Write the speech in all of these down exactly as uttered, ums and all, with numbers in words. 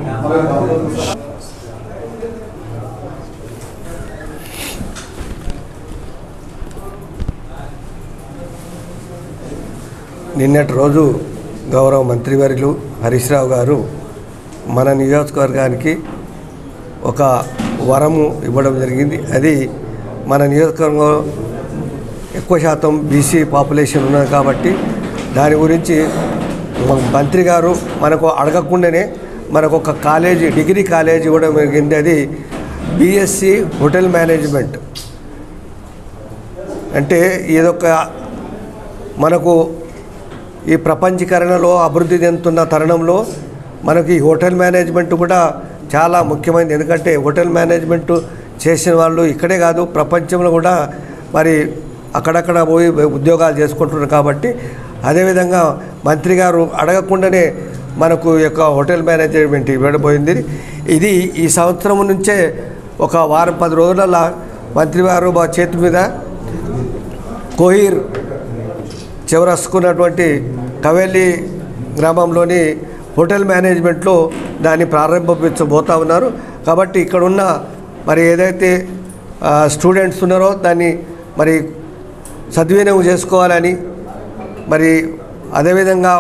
నిన్నటి రోజు గౌరవ మంత్రివర్యులు హరీష్ రావు గారు మన నియోజకవర్గానికి ఒక వరము ఇవ్వడం జరిగింది. అది మన నియోజకవర్గంలో ఎక్కువ శాతం బీసీ పాపులేషన్ ఉన్నది కాబట్టి దాని గురించి మంత్రి గారు మనకు అడగకుండానే మనకు ఒక కాలేజీ డిగ్రీ కాలేజీ ఇవ్వడం జరిగింది. అది బీఎస్సీ హోటల్ మేనేజ్మెంట్. అంటే ఇదొక మనకు ఈ ప్రపంచీకరణలో అభివృద్ధి చెందుతున్న తరుణంలో మనకి హోటల్ మేనేజ్మెంట్ కూడా చాలా ముఖ్యమైనది. ఎందుకంటే హోటల్ మేనేజ్మెంట్ చేసిన వాళ్ళు ఇక్కడే కాదు ప్రపంచంలో కూడా మరి అక్కడక్కడ పోయి ఉద్యోగాలు చేసుకుంటున్నారు. కాబట్టి అదేవిధంగా మంత్రి గారు అడగకుండానే మనకు యొక్క హోటల్ మేనేజ్మెంట్ ఇవ్వబోయింది. ఇది ఈ సంవత్సరం నుంచే ఒక వారం పది రోజుల మంత్రి గారు మా చేతి మీద కోహిర్ చివరసుకున్నటువంటి కవేలి గ్రామంలోని హోటల్ మేనేజ్మెంట్లో దాన్ని ప్రారంభించబోతూ ఉన్నారు. కాబట్టి ఇక్కడున్న మరి ఏదైతే స్టూడెంట్స్ ఉన్నారో దాన్ని మరి సద్వినియోగం చేసుకోవాలని, మరి అదేవిధంగా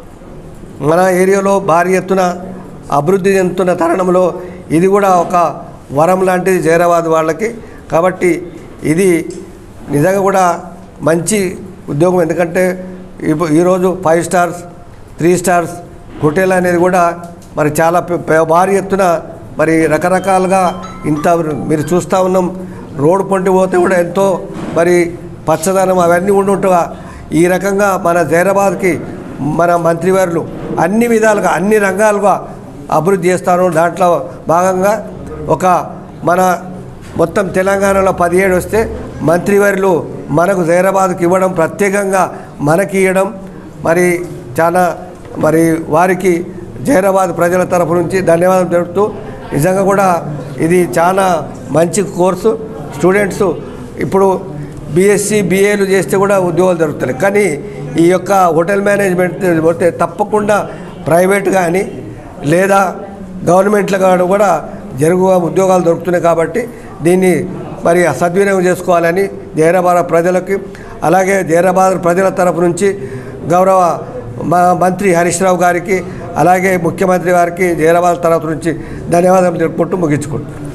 మన ఏరియాలో భారీ ఎత్తున అభివృద్ధి చెందుతున్న తరుణంలో ఇది కూడా ఒక వరం లాంటిది జైరాబాద్ వాళ్ళకి. కాబట్టి ఇది నిజంగా కూడా మంచి ఉద్యోగం. ఎందుకంటే ఈరోజు five stars three stars hotel అనేది కూడా మరి చాలా భారీ ఎత్తున మరి రకరకాలుగా ఇంత మీరు చూస్తూ ఉన్నాం. రోడ్డు పొంటి పోతే కూడా ఎంతో మరి పచ్చదనం అవన్నీ ఉండుంటగా ఈ రకంగా మన జైరాబాద్కి మన మంత్రివర్యులు అన్ని విధాలుగా అన్ని రంగాలుగా అభివృద్ధి చేస్తారు. దాంట్లో భాగంగా ఒక మన మొత్తం తెలంగాణలో పదిహేడు వస్తే మంత్రివర్యులు మనకు జైరాబాద్కి ఇవ్వడం, ప్రత్యేకంగా మనకి ఇవ్వడం మరి చాలా మరి వారికి జైరాబాద్ ప్రజల తరఫు నుంచి ధన్యవాదాలు తెలుపుతూ, నిజంగా కూడా ఇది చాలా మంచి కోర్సు. స్టూడెంట్స్ ఇప్పుడు బీఎస్సీ బీఏలు చేస్తే కూడా ఉద్యోగాలు దొరుకుతాయి. కానీ ఈ యొక్క హోటల్ మేనేజ్మెంట్ పోతే తప్పకుండా ప్రైవేట్ కానీ లేదా గవర్నమెంట్లో కానీ కూడా జరుగు ఉద్యోగాలు దొరుకుతున్నాయి. కాబట్టి దీన్ని మరి సద్వినియోగం చేసుకోవాలని జైరాబాద్ ప్రజలకి, అలాగే జైరాబాద్ ప్రజల తరపు నుంచి గౌరవ మా మంత్రి హరీష్ రావు గారికి, అలాగే ముఖ్యమంత్రి గారికి జైరాబాద్ తరఫు నుంచి ధన్యవాదాలు తెలుపుకుంటూ ముగించుకుంటున్నాను.